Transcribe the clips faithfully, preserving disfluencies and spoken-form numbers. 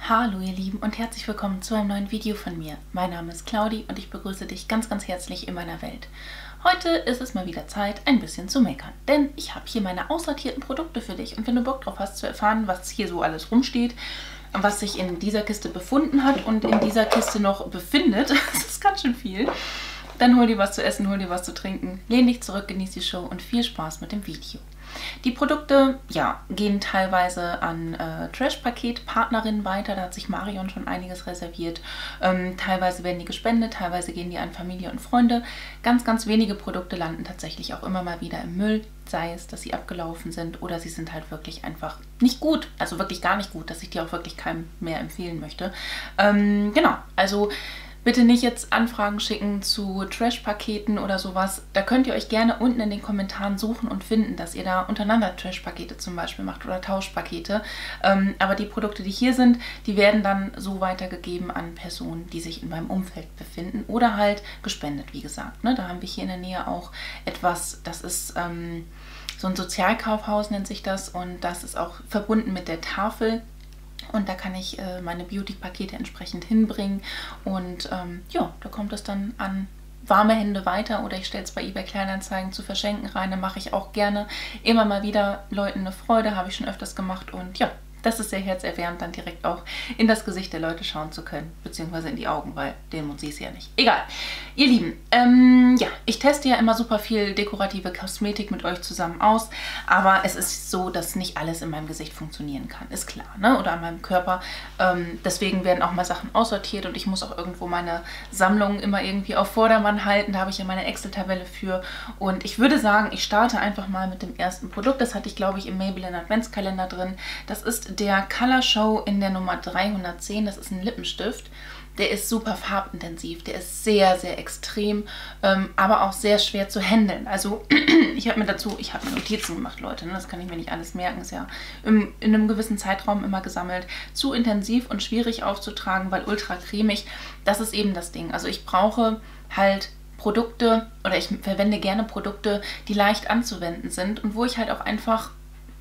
Hallo ihr Lieben und herzlich willkommen zu einem neuen Video von mir. Mein Name ist Claudi und ich begrüße dich ganz ganz herzlich in meiner Welt. Heute ist es mal wieder Zeit, ein bisschen zu meckern, denn ich habe hier meine aussortierten Produkte für dich und wenn du Bock drauf hast zu erfahren, was hier so alles rumsteht, was sich in dieser Kiste befunden hat und in dieser Kiste noch befindet, das ist ganz schön viel, dann hol dir was zu essen, hol dir was zu trinken, lehn dich zurück, genieß die Show und viel Spaß mit dem Video. Die Produkte, ja, gehen teilweise an äh, Trash-Paket-Partnerinnen weiter, da hat sich Marion schon einiges reserviert. Ähm, teilweise werden die gespendet, teilweise gehen die an Familie und Freunde. Ganz, ganz wenige Produkte landen tatsächlich auch immer mal wieder im Müll, sei es, dass sie abgelaufen sind oder sie sind halt wirklich einfach nicht gut, also wirklich gar nicht gut, dass ich die auch wirklich keinem mehr empfehlen möchte. Ähm, genau, also bitte nicht jetzt Anfragen schicken zu Trash-Paketen oder sowas. Da könnt ihr euch gerne unten in den Kommentaren suchen und finden, dass ihr da untereinander Trash-Pakete zum Beispiel macht oder Tauschpakete. Ähm, aber die Produkte, die hier sind, die werden dann so weitergegeben an Personen, die sich in meinem Umfeld befinden oder halt gespendet, wie gesagt. Ne? Da haben wir hier in der Nähe auch etwas, das ist ähm, so ein Sozialkaufhaus nennt sich das und das ist auch verbunden mit der Tafel. Und da kann ich äh, meine Beauty-Pakete entsprechend hinbringen. Und ähm, ja, da kommt es dann an warme Hände weiter. Oder ich stelle es bei eBay Kleinanzeigen zu verschenken rein. Da mache ich auch gerne immer mal wieder Leuten eine Freude. Habe ich schon öfters gemacht. Und ja, das ist sehr herzerwärmend, dann direkt auch in das Gesicht der Leute schauen zu können. Beziehungsweise in die Augen, weil den Mund siehst du ja nicht. Egal. Ihr Lieben, ähm, ja, ich teste ja immer super viel dekorative Kosmetik mit euch zusammen aus. Aber es ist so, dass nicht alles in meinem Gesicht funktionieren kann. Ist klar, ne? Oder an meinem Körper. Ähm, deswegen werden auch mal Sachen aussortiert. Und ich muss auch irgendwo meine Sammlung immer irgendwie auf Vordermann halten. Da habe ich ja meine Excel-Tabelle für. Und ich würde sagen, ich starte einfach mal mit dem ersten Produkt. Das hatte ich, glaube ich, im Maybelline Adventskalender drin. Das ist der Color Show in der Nummer dreihundertzehn. Das ist ein Lippenstift. Der ist super farbintensiv. Der ist sehr, sehr extrem, ähm, aber auch sehr schwer zu handeln. Also ich habe mir dazu, ich habe mir Notizen gemacht, Leute. Ne? Das kann ich mir nicht alles merken. Ist ja im, in einem gewissen Zeitraum immer gesammelt. Zu intensiv und schwierig aufzutragen, weil ultra cremig. Das ist eben das Ding. Also ich brauche halt Produkte oder ich verwende gerne Produkte, die leicht anzuwenden sind und wo ich halt auch einfach,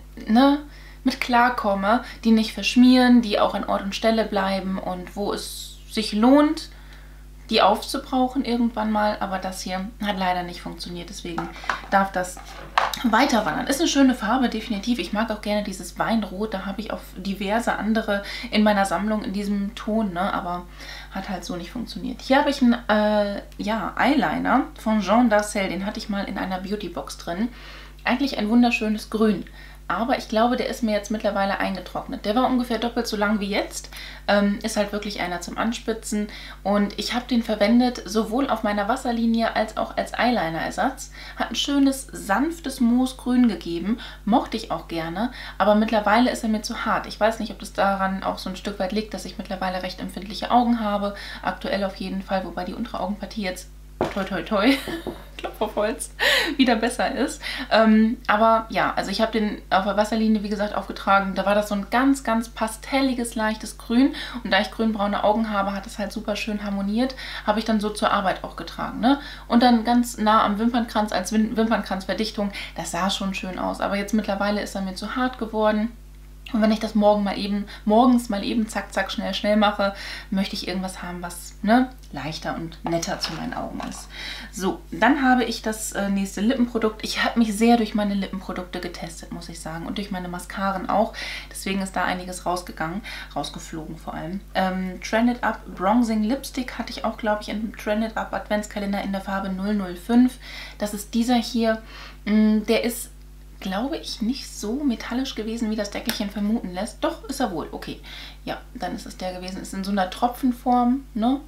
ne, mit klarkomme, die nicht verschmieren, die auch an Ort und Stelle bleiben und wo es sich lohnt, die aufzubrauchen irgendwann mal. Aber das hier hat leider nicht funktioniert, deswegen darf das weiter wandern. Ist eine schöne Farbe, definitiv. Ich mag auch gerne dieses Weinrot, da habe ich auch diverse andere in meiner Sammlung in diesem Ton, ne? Aber hat halt so nicht funktioniert. Hier habe ich einen äh, ja, Eyeliner von Jean Darcel, den hatte ich mal in einer Beautybox drin. Eigentlich ein wunderschönes Grün. Aber ich glaube, der ist mir jetzt mittlerweile eingetrocknet. Der war ungefähr doppelt so lang wie jetzt. Ähm, ist halt wirklich einer zum Anspitzen. Und ich habe den verwendet, sowohl auf meiner Wasserlinie als auch als Eyeliner-Ersatz. Hat ein schönes, sanftes Moosgrün gegeben. Mochte ich auch gerne. Aber mittlerweile ist er mir zu hart. Ich weiß nicht, ob das daran auch so ein Stück weit liegt, dass ich mittlerweile recht empfindliche Augen habe. Aktuell auf jeden Fall, wobei die untere Augenpartie jetzt toi toi toi, Klopf auf Holz, wieder besser ist. Ähm, aber ja, also ich habe den auf der Wasserlinie, wie gesagt, aufgetragen. Da war das so ein ganz, ganz pastelliges, leichtes Grün. Und da ich grünbraune Augen habe, hat es halt super schön harmoniert. Habe ich dann so zur Arbeit auch getragen. Ne? Und dann ganz nah am Wimpernkranz als Wim Wimpernkranzverdichtung. Das sah schon schön aus. Aber jetzt mittlerweile ist er mir zu hart geworden. Und wenn ich das morgen mal eben, morgens mal eben zack, zack, schnell, schnell mache, möchte ich irgendwas haben, was ne, leichter und netter zu meinen Augen ist. So, dann habe ich das äh, nächste Lippenprodukt. Ich habe mich sehr durch meine Lippenprodukte getestet, muss ich sagen. Und durch meine Mascaren auch. Deswegen ist da einiges rausgegangen, rausgeflogen vor allem. Ähm, Trend It Up Bronzing Lipstick hatte ich auch, glaube ich, im Trend It Up Adventskalender in der Farbe null null fünf. Das ist dieser hier. Mh, der ist, glaube ich, nicht so metallisch gewesen, wie das Deckelchen vermuten lässt. Doch, ist er wohl. Okay, ja, dann ist es der gewesen. Ist in so einer Tropfenform, ne?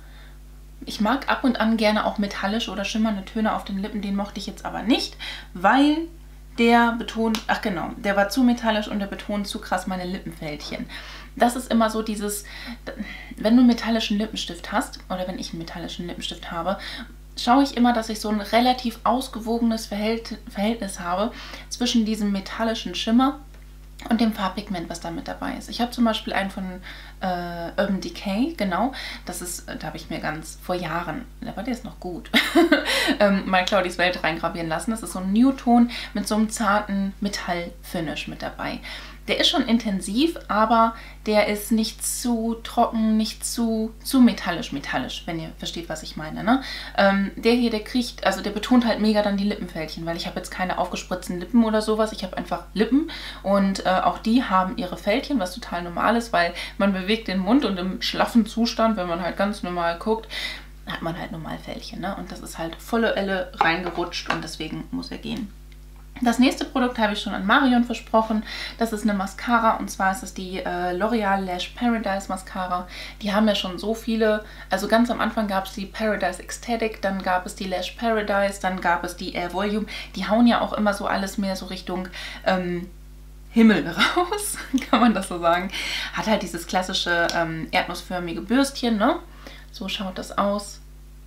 Ich mag ab und an gerne auch metallische oder schimmernde Töne auf den Lippen. Den mochte ich jetzt aber nicht, weil der betont, ach genau, der war zu metallisch und der betont zu krass meine Lippenfältchen. Das ist immer so dieses, wenn du einen metallischen Lippenstift hast, oder wenn ich einen metallischen Lippenstift habe, schaue ich immer, dass ich so ein relativ ausgewogenes Verhältnis habe zwischen diesem metallischen Schimmer und dem Farbpigment, was da mit dabei ist. Ich habe zum Beispiel einen von äh, Urban Decay, genau. Das ist, da habe ich mir ganz vor Jahren, aber der ist noch gut, ähm, mal Claudis Welt reingravieren lassen. Das ist so ein Nude-Ton mit so einem zarten Metall-Finish mit dabei. Der ist schon intensiv, aber der ist nicht zu trocken, nicht zu, zu metallisch, metallisch, wenn ihr versteht, was ich meine. Ne? Ähm, der hier, der kriegt, also der betont halt mega dann die Lippenfältchen, weil ich habe jetzt keine aufgespritzten Lippen oder sowas. Ich habe einfach Lippen und äh, auch die haben ihre Fältchen, was total normal ist, weil man bewegt den Mund und im schlaffen Zustand, wenn man halt ganz normal guckt, hat man halt normal Fältchen. Ne? Und das ist halt volle Elle reingerutscht und deswegen muss er gehen. Das nächste Produkt habe ich schon an Marion versprochen. Das ist eine Mascara und zwar ist es die äh, L'Oreal Lash Paradise Mascara. Die haben ja schon so viele, also ganz am Anfang gab es die Paradise Ecstatic, dann gab es die Lash Paradise, dann gab es die Air Volume. Die hauen ja auch immer so alles mehr so Richtung ähm, Himmel raus, kann man das so sagen. Hat halt dieses klassische ähm, erdnussförmige Bürstchen, ne? So schaut das aus.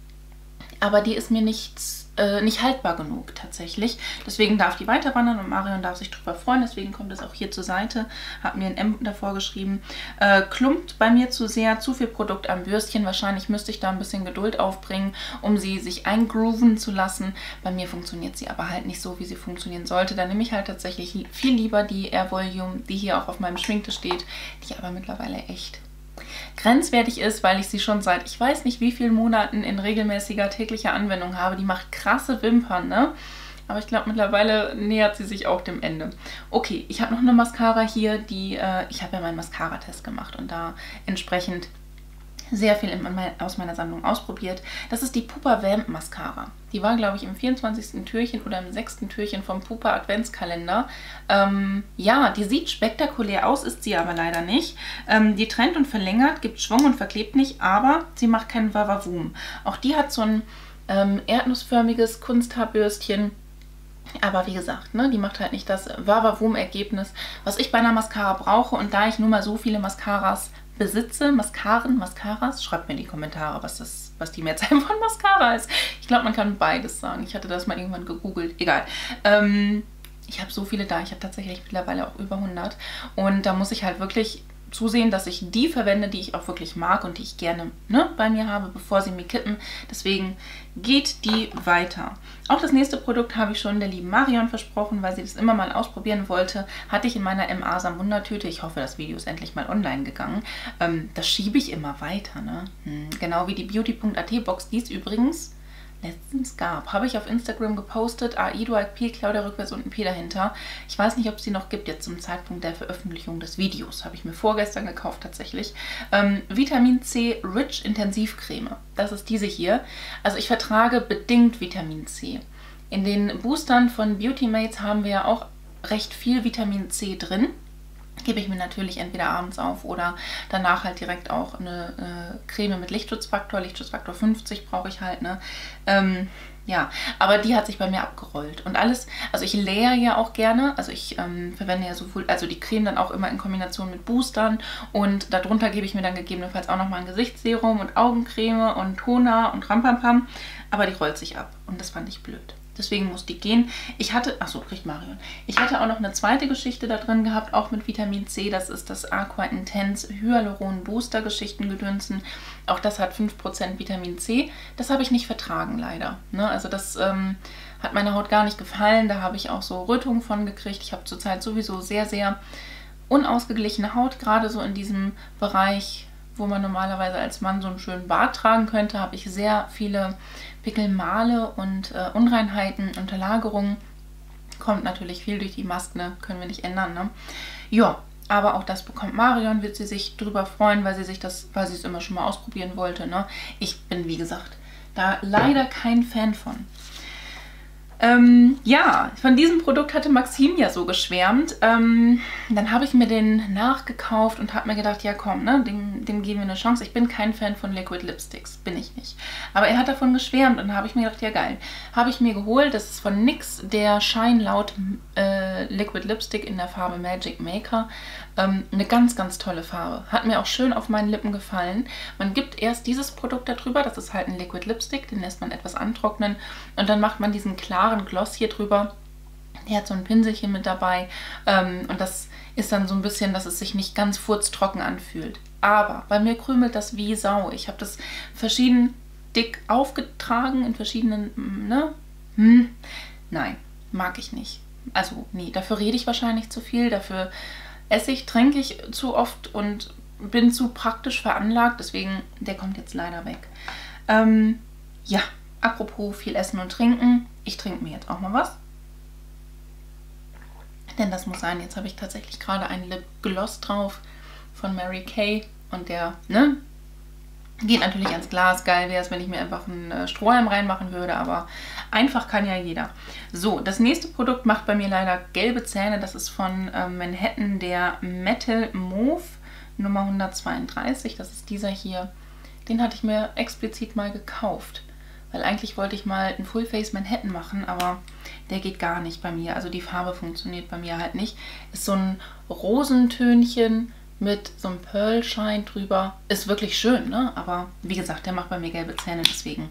Aber die ist mir nicht, äh, nicht haltbar genug tatsächlich. Deswegen darf die weiter wandern und Marion darf sich drüber freuen. Deswegen kommt es auch hier zur Seite. Hat mir ein M davor geschrieben. Äh, klumpt bei mir zu sehr, zu viel Produkt am Bürstchen. Wahrscheinlich müsste ich da ein bisschen Geduld aufbringen, um sie sich eingrooven zu lassen. Bei mir funktioniert sie aber halt nicht so, wie sie funktionieren sollte. Da nehme ich halt tatsächlich viel lieber die Air Volume, die hier auch auf meinem Schminktisch steht, die aber mittlerweile echt grenzwertig ist, weil ich sie schon seit ich weiß nicht wie vielen Monaten in regelmäßiger täglicher Anwendung habe. Die macht krasse Wimpern, ne? Aber ich glaube, mittlerweile nähert sie sich auch dem Ende. Okay, ich habe noch eine Mascara hier, die, äh, ich habe ja meinen Mascara-Test gemacht und da entsprechend sehr viel in mein, aus meiner Sammlung ausprobiert. Das ist die Pupa Vamp Mascara. Die war, glaube ich, im vierundzwanzigsten Türchen oder im sechsten Türchen vom Pupa Adventskalender. Ähm, ja, die sieht spektakulär aus, ist sie aber leider nicht. Ähm, die trennt und verlängert, gibt Schwung und verklebt nicht, aber sie macht keinen Wavavoom. Auch die hat so ein ähm, erdnussförmiges Kunsthaarbürstchen. Aber wie gesagt, ne, die macht halt nicht das Wavavoom-Ergebnis, was ich bei einer Mascara brauche. Und da ich nun mal so viele Mascaras besitze, Mascaren, Mascaras, schreibt mir in die Kommentare, was, das, was die Mehrzahl von Mascara ist. Ich glaube, man kann beides sagen. Ich hatte das mal irgendwann gegoogelt. Egal. Ähm, ich habe so viele da. Ich habe tatsächlich mittlerweile auch über hundert. Und da muss ich halt wirklich zusehen, dass ich die verwende, die ich auch wirklich mag und die ich gerne ne, bei mir habe, bevor sie mir kippen. Deswegen geht die weiter. Auch das nächste Produkt habe ich schon der lieben Marion versprochen, weil sie das immer mal ausprobieren wollte. Hatte ich in meiner M A Samunda-Tüte. Ich hoffe, das Video ist endlich mal online gegangen. Ähm, das schiebe ich immer weiter. Ne? Hm, genau wie die Beauty Punkt A T Box, die es übrigens letztens gab. Habe ich auf Instagram gepostet. A I, Dual P, Claudia rückwärts und ein P dahinter. Ich weiß nicht, ob es die noch gibt, jetzt zum Zeitpunkt der Veröffentlichung des Videos. Habe ich mir vorgestern gekauft tatsächlich. Ähm, Vitamin C Rich Intensivcreme. Das ist diese hier. Also ich vertrage bedingt Vitamin C. In den Boostern von Beauty Mates haben wir ja auch recht viel Vitamin C drin. Gebe ich mir natürlich entweder abends auf oder danach halt direkt auch eine äh, Creme mit Lichtschutzfaktor. Lichtschutzfaktor fünfzig brauche ich halt, ne? Ähm, ja, aber die hat sich bei mir abgerollt. Und alles, also ich leere ja auch gerne, also ich ähm, verwende ja sowohl, also die Creme dann auch immer in Kombination mit Boostern und darunter gebe ich mir dann gegebenenfalls auch nochmal ein Gesichtsserum und Augencreme und Toner und Rampampam, aber die rollt sich ab und das fand ich blöd. Deswegen muss die gehen. Ich hatte, achso, kriegt Marion. Ich hatte auch noch eine zweite Geschichte da drin gehabt, auch mit Vitamin C. Das ist das Aqua Intense Hyaluron Booster Geschichtengedönsen. Auch das hat fünf Prozent Vitamin C. Das habe ich nicht vertragen, leider. Ne? Also das ähm, hat meiner Haut gar nicht gefallen. Da habe ich auch so Rötungen von gekriegt. Ich habe zurzeit sowieso sehr, sehr unausgeglichene Haut. Gerade so in diesem Bereich, wo man normalerweise als Mann so einen schönen Bart tragen könnte, habe ich sehr viele Pickelmale und äh, Unreinheiten, Unterlagerungen. Kommt natürlich viel durch die Maske, können wir nicht ändern, ne? Ja, aber auch das bekommt Marion, wird sie sich drüber freuen, weil sie sich das, weil sie es immer schon mal ausprobieren wollte, ne? Ich bin, wie gesagt, da leider kein Fan von. Ähm, ja, von diesem Produkt hatte Maxim ja so geschwärmt. Ähm, dann habe ich mir den nachgekauft und habe mir gedacht, ja komm, ne, dem, dem geben wir eine Chance. Ich bin kein Fan von Liquid Lipsticks, bin ich nicht. Aber er hat davon geschwärmt und dann habe ich mir gedacht, ja geil. Habe ich mir geholt, das ist von N Y X der Shine Loud äh, Liquid Lipstick in der Farbe Magic Maker. Ähm, eine ganz, ganz tolle Farbe. Hat mir auch schön auf meinen Lippen gefallen. Man gibt erst dieses Produkt darüber, das ist halt ein Liquid Lipstick, den lässt man etwas antrocknen und dann macht man diesen klaren Gloss hier drüber. Der hat so ein Pinselchen mit dabei ähm, und das ist dann so ein bisschen, dass es sich nicht ganz furztrocken anfühlt. Aber bei mir krümelt das wie Sau. Ich habe das verschieden dick aufgetragen in verschiedenen, ne? Hm. Nein, mag ich nicht. Also nee, dafür rede ich wahrscheinlich zu viel, dafür Essig trinke ich zu oft und bin zu praktisch veranlagt, deswegen, der kommt jetzt leider weg. Ähm, ja, apropos viel Essen und Trinken, ich trinke mir jetzt auch mal was. Denn das muss sein, jetzt habe ich tatsächlich gerade einen Lip Gloss drauf von Mary Kay und der, ne, geht natürlich ans Glas. Geil wäre es, wenn ich mir einfach einen Strohhalm reinmachen würde, aber einfach kann ja jeder. So, das nächste Produkt macht bei mir leider gelbe Zähne. Das ist von äh, Manhattan der Metal Mauve Nummer hundertzweiunddreißig. Das ist dieser hier. Den hatte ich mir explizit mal gekauft, weil eigentlich wollte ich mal einen Full Face Manhattan machen, aber der geht gar nicht bei mir. Also die Farbe funktioniert bei mir halt nicht. Ist so ein Rosentönchen mit so einem Pearl-Shine drüber. Ist wirklich schön, ne? Aber wie gesagt, der macht bei mir gelbe Zähne, deswegen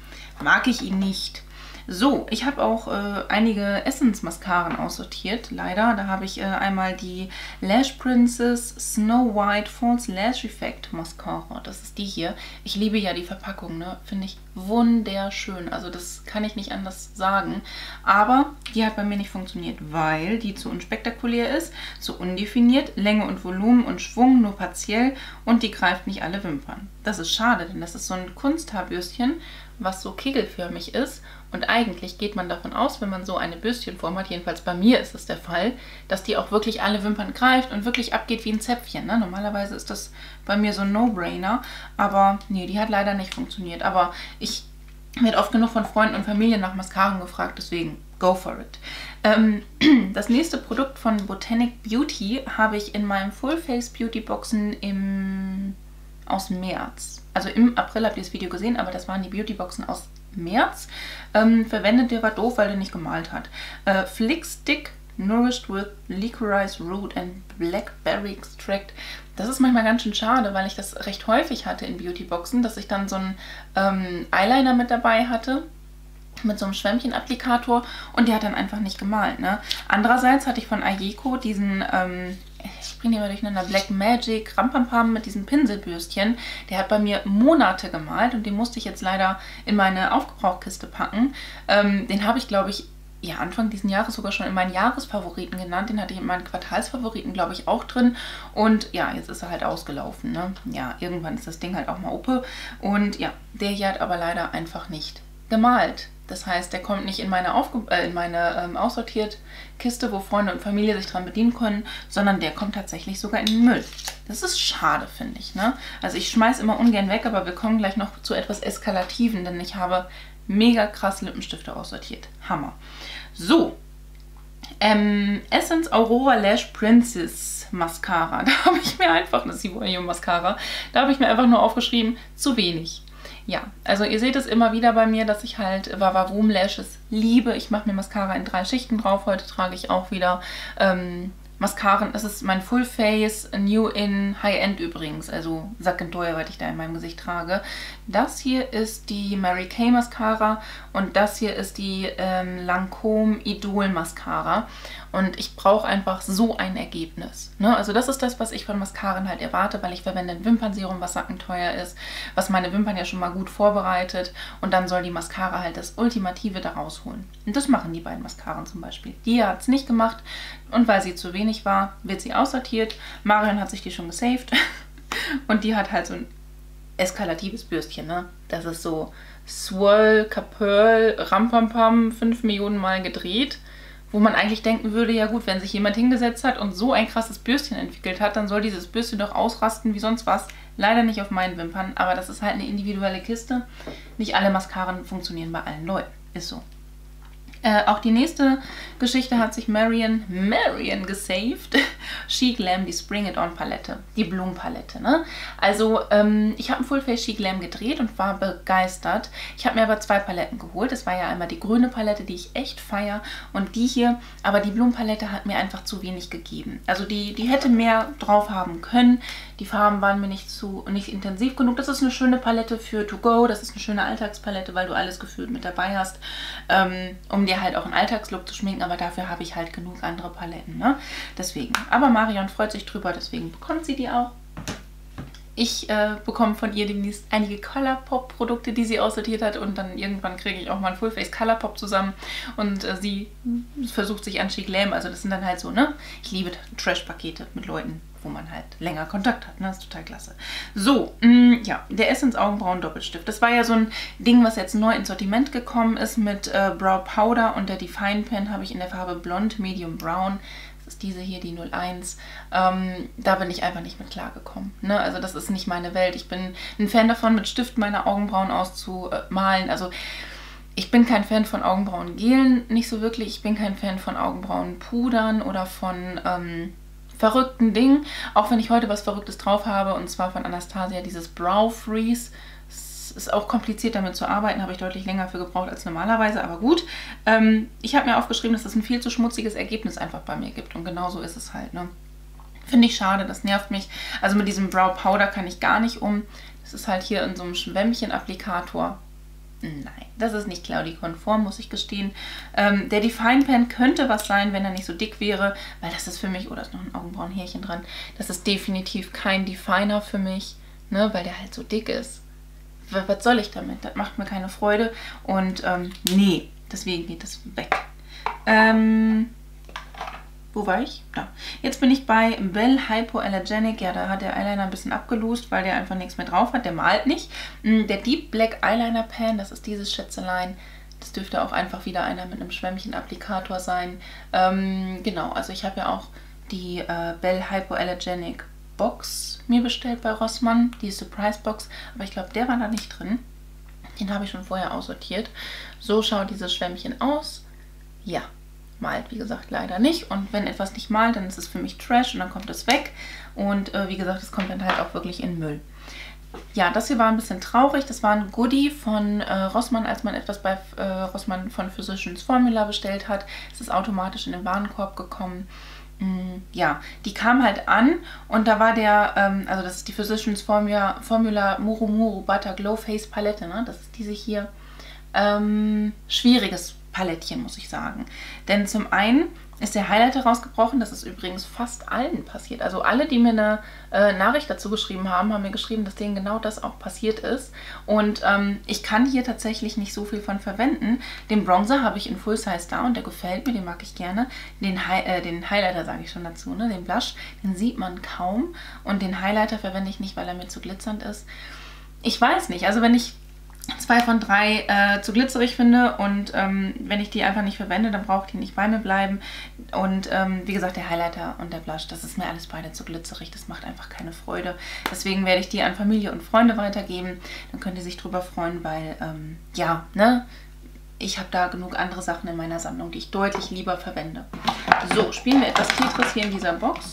mag ich ihn nicht. So, ich habe auch äh, einige Essence-Mascaren aussortiert, leider. Da habe ich äh, einmal die Lash Princess Snow White False Lash Effect Mascara. Das ist die hier. Ich liebe ja die Verpackung, ne? Finde ich wunderschön. Also das kann ich nicht anders sagen. Aber die hat bei mir nicht funktioniert, weil die zu unspektakulär ist, zu undefiniert, Länge und Volumen und Schwung nur partiell und die greift nicht alle Wimpern. Das ist schade, denn das ist so ein Kunsthaarbürstchen, was so kegelförmig ist. Und eigentlich geht man davon aus, wenn man so eine Bürstchenform hat, jedenfalls bei mir ist es der Fall, dass die auch wirklich alle Wimpern greift und wirklich abgeht wie ein Zäpfchen. Ne? Normalerweise ist das bei mir so ein No-Brainer, aber nee, die hat leider nicht funktioniert. Aber ich werde oft genug von Freunden und Familie nach Mascaren gefragt, deswegen go for it. Ähm, das nächste Produkt von Botanic Beauty habe ich in meinem Full Face Beauty Boxen im, aus März. Also im April habt ihr das Video gesehen, aber das waren die Beauty Boxen aus März. Ähm, verwendet, der war doof, weil der nicht gemalt hat. Äh, Flick Stick Nourished with Licorice Root and Blackberry Extract. Das ist manchmal ganz schön schade, weil ich das recht häufig hatte in Beautyboxen, dass ich dann so einen ähm, Eyeliner mit dabei hatte, mit so einem Schwämmchen-Applikator und der hat dann einfach nicht gemalt. Ne? Andererseits hatte ich von Ayeko diesen, ähm, ich bringe die mal durcheinander, Black Magic Rampampam mit diesem Pinselbürstchen. Der hat bei mir Monate gemalt und den musste ich jetzt leider in meine Aufgebrauchkiste packen. Ähm, den habe ich, glaube ich, ja, Anfang diesen Jahres sogar schon in meinen Jahresfavoriten genannt. Den hatte ich in meinen Quartalsfavoriten, glaube ich, auch drin. Und ja, jetzt ist er halt ausgelaufen. Ne? Ja, irgendwann ist das Ding halt auch mal Uppe. Und ja, der hier hat aber leider einfach nicht gemalt. Das heißt, der kommt nicht in meine, Aufge äh, in meine ähm, aussortiert Kiste, wo Freunde und Familie sich dran bedienen können, sondern der kommt tatsächlich sogar in den Müll. Das ist schade, finde ich. Ne? Also ich schmeiße immer ungern weg, aber wir kommen gleich noch zu etwas Eskalativen, denn ich habe mega krass Lippenstifte aussortiert. Hammer. So, ähm, Essence Aurora Lash Princess Mascara. Da habe ich mir einfach, das ist die Volume Mascara, da habe ich mir einfach nur aufgeschrieben, zu wenig. Ja, also ihr seht es immer wieder bei mir, dass ich halt Vavavoom Lashes liebe. Ich mache mir Mascara in drei Schichten drauf. Heute trage ich auch wieder ähm, Mascaren. Das ist mein Full Face New In High End übrigens. Also sackenteuer, was ich da in meinem Gesicht trage. Das hier ist die Mary Kay Mascara und das hier ist die ähm, Lancôme Idol Mascara. Und ich brauche einfach so ein Ergebnis. Ne? Also das ist das, was ich von Mascaren halt erwarte, weil ich verwende ein Wimpernserum, was sackenteuer ist, was meine Wimpern ja schon mal gut vorbereitet. Und dann soll die Mascara halt das Ultimative da rausholen. Und das machen die beiden Mascaren zum Beispiel. Die hat es nicht gemacht und weil sie zu wenig war, wird sie aussortiert. Marion hat sich die schon gesaved und die hat halt so ein eskalatives Bürstchen. Ne? Das ist so Swirl, Capurl, Rampampam, fünf Millionen Mal gedreht. Wo man eigentlich denken würde, ja gut, wenn sich jemand hingesetzt hat und so ein krasses Bürstchen entwickelt hat, dann soll dieses Bürstchen doch ausrasten wie sonst was. Leider nicht auf meinen Wimpern, aber das ist halt eine individuelle Kiste. Nicht alle Mascaren funktionieren bei allen Leuten. Ist so. Äh, auch die nächste Geschichte hat sich Marion, Marion gesaved. She Glam, die Spring It On Palette. Die Blumenpalette, ne? Also, ähm, ich habe ein Full Face She Glam gedreht und war begeistert. Ich habe mir aber zwei Paletten geholt. Das war ja einmal die grüne Palette, die ich echt feiere. Und die hier, aber die Blumenpalette hat mir einfach zu wenig gegeben. Also, die, die hätte mehr drauf haben können. Die Farben waren mir nicht zu, nicht intensiv genug. Das ist eine schöne Palette für To Go. Das ist eine schöne Alltagspalette, weil du alles gefühlt mit dabei hast. Ähm, um dir halt auch einen Alltagslook zu schminken, aber dafür habe ich halt genug andere Paletten, ne? Deswegen. Aber Marion freut sich drüber, deswegen bekommt sie die auch. Ich äh, bekomme von ihr demnächst einige Colourpop-Produkte, die sie aussortiert hat, und dann irgendwann kriege ich auch mal ein Fullface Colourpop zusammen und äh, sie versucht sich an Chic Glam, also das sind dann halt so, ne? Ich liebe Trash-Pakete mit Leuten, wo man halt länger Kontakt hat, ne? Das ist total klasse. So, mh, ja, der Essence Augenbrauen Doppelstift. Das war ja so ein Ding, was jetzt neu ins Sortiment gekommen ist mit äh, Brow Powder, und der Define Pen habe ich in der Farbe Blond Medium Brown. Das ist diese hier, die null eins. Ähm, da bin ich einfach nicht mit klargekommen. Ne? Also das ist nicht meine Welt. Ich bin ein Fan davon, mit Stift meine Augenbrauen auszumalen. Also ich bin kein Fan von Augenbrauengelen, nicht so wirklich. Ich bin kein Fan von Augenbrauenpudern oder von ähm, verrückten Dingen. Auch wenn ich heute was Verrücktes drauf habe, und zwar von Anastasia, dieses Brow Freeze. Ist auch kompliziert damit zu arbeiten, habe ich deutlich länger für gebraucht als normalerweise, aber gut. Ähm, ich habe mir aufgeschrieben, dass es ein viel zu schmutziges Ergebnis einfach bei mir gibt, und genau so ist es halt, ne? Finde ich schade, das nervt mich. Also mit diesem Brow Powder kann ich gar nicht um. Das ist halt hier in so einem Schwämmchen-Applikator. Nein, das ist nicht Claudi-konform, muss ich gestehen. Ähm, der Define Pen könnte was sein, wenn er nicht so dick wäre, weil das ist für mich, oh, da ist noch ein Augenbrauenhärchen dran, das ist definitiv kein Definer für mich, ne, weil der halt so dick ist. Was soll ich damit? Das macht mir keine Freude. Und ähm, nee, deswegen geht das weg. Ähm, wo war ich? Da. Jetzt bin ich bei Bell Hypoallergenic. Ja, da hat der Eyeliner ein bisschen abgelost, weil der einfach nichts mehr drauf hat. Der malt nicht. Der Deep Black Eyeliner Pan, das ist dieses Schätzelein. Das dürfte auch einfach wieder einer mit einem Schwämmchen-Applikator sein. Ähm, genau, also ich habe ja auch die äh, Bell Hypoallergenic Box mir bestellt bei Rossmann, die Surprise Box, aber ich glaube, der war da nicht drin. Den habe ich schon vorher aussortiert. So schaut dieses Schwämmchen aus. Ja, malt, wie gesagt, leider nicht. Und wenn etwas nicht malt, dann ist es für mich Trash und dann kommt es weg. Und äh, wie gesagt, es kommt dann halt auch wirklich in Müll. Ja, das hier war ein bisschen traurig. Das war ein Goodie von äh, Rossmann, als man etwas bei äh, Rossmann von Physicians Formula bestellt hat. Es ist automatisch in den Warenkorb gekommen. Ja, die kam halt an, und da war der, ähm, also das ist die Physicians Formula, Formula Muru Muru Butter Glow Face Palette, ne? Das ist diese hier. Ähm, schwieriges Palettchen, muss ich sagen. Denn zum einen ist der Highlighter rausgebrochen. Das ist übrigens fast allen passiert. Also alle, die mir eine äh, Nachricht dazu geschrieben haben, haben mir geschrieben, dass denen genau das auch passiert ist. Und ähm, ich kann hier tatsächlich nicht so viel von verwenden. Den Bronzer habe ich in Full Size da, und der gefällt mir, den mag ich gerne. Den, Hi äh, den Highlighter sage ich schon dazu, ne? Den Blush, den sieht man kaum. Und den Highlighter verwende ich nicht, weil er mir zu glitzernd ist. Ich weiß nicht, also wenn ich zwei von drei äh, zu glitzerig finde, und ähm, wenn ich die einfach nicht verwende, dann braucht die nicht bei mir bleiben. Und ähm, wie gesagt, der Highlighter und der Blush, das ist mir alles beide zu glitzerig, das macht einfach keine Freude. Deswegen werde ich die an Familie und Freunde weitergeben, dann könnt ihr sich drüber freuen, weil, ähm, ja, ne, ich habe da genug andere Sachen in meiner Sammlung, die ich deutlich lieber verwende. So, spielen wir etwas Tetris hier in dieser Box,